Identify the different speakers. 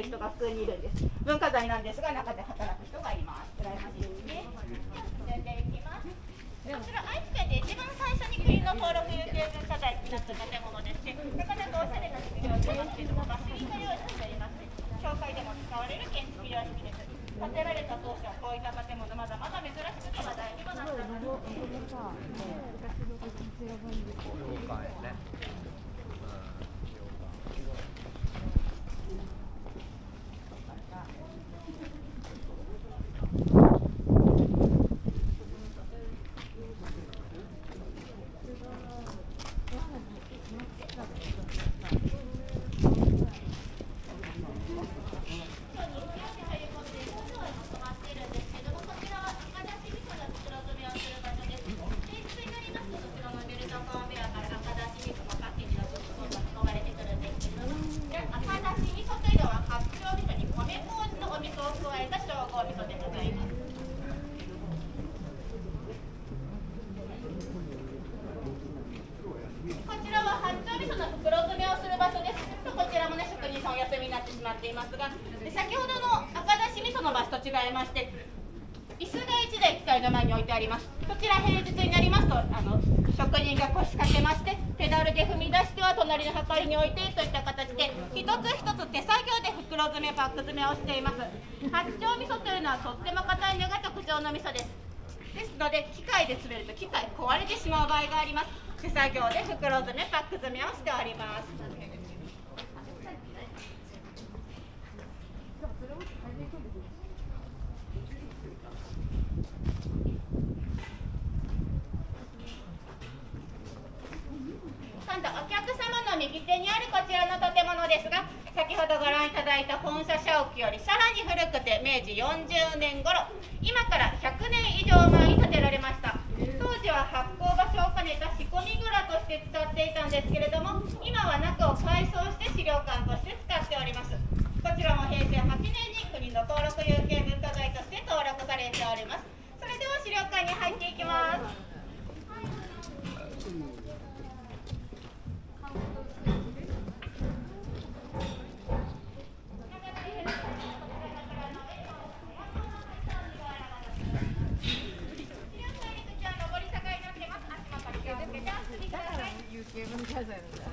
Speaker 1: 人が普通にいるんです。文化財なんですが、中で働く人がいます。羨ましいですね。進んでいきます。こちら愛知県で一番最初に国の登録有形文化財になった建物でして、なかなかおしゃれな作りをしてますけれども、バスリート用意しておりまして、教会でも使われる建築様式です。建てられた当初はこういった建物まだまだ珍しくて話題にもなっています。いますが、先ほどの赤だし味噌の場所と違いまして、椅子が1台機械の前に置いてあります。こちら平日になりますと職人が腰掛けまして、ペダルで踏み出しては隣の量りに置いてといった形で一つ一つ手作業で袋詰めパック詰めをしています。八丁味噌というのはとっても硬いのが特徴の味噌です。ですので機械で詰めると機械壊れてしまう場合があります。手作業で袋詰めパック詰めをしております。今度お客様の右手にあるこちらの建物ですが、先ほどご覧いただいた本社社屋よりさらに古くて明治40年頃、今から100年以上前に建てられました。当時は発酵場所を兼ねた仕込み蔵として使っていたんですけれども、今は中を改装して資料館として使っております。こちらも平成8年に国の登録有形文化財として登録されております。それでは資料館に入っていきます。有形文化財の